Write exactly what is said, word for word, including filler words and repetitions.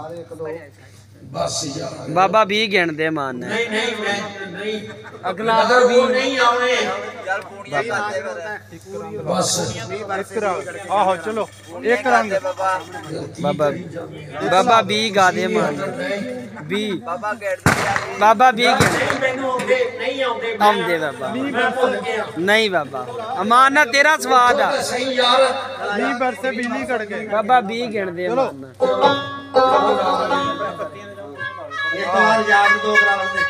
बस यार बाबा भी गिन दे मान नहीं नहीं मैं नहीं अगला दो भी नहीं आवे बस आहो चलो एक रंग बाबा बाबा भी गा दे मान भी बाबा भी गिन नहीं आउंदे आउंदे बाबा नहीं बाबा अमान तेरा स्वाद आ सही यार बीस वर्ष से बिजली कट गए बाबा भी गिन दे मान एक बार याद दो करा